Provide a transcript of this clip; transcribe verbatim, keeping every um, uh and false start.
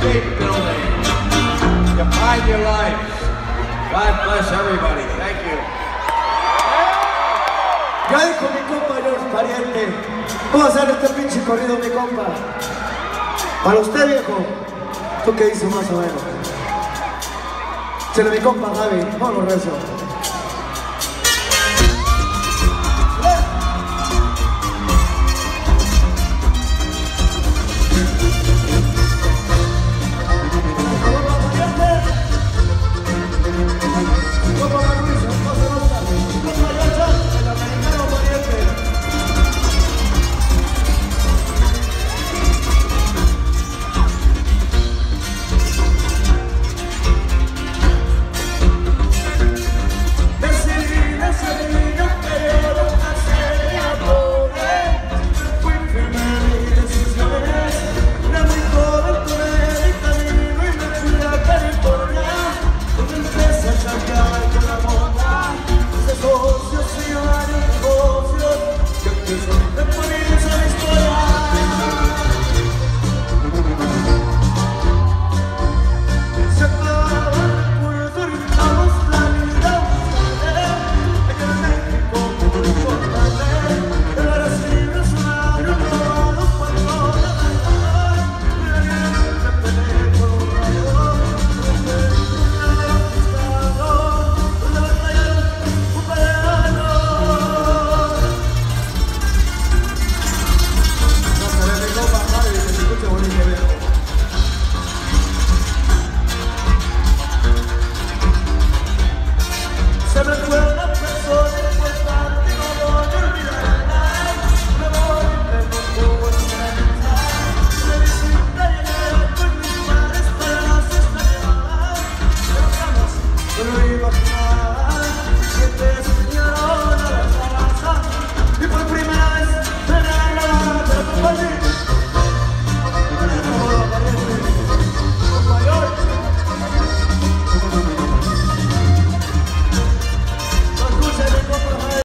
State Building. You find your life. God bless everybody. Thank you. Ya dijo mi compa George Pariente. Vamos a hacer este pinche corrido, mi compa. Para usted, viejo. ¿Tú qué dices más o menos? Se le mi compa Javi. Vámonos, rezo.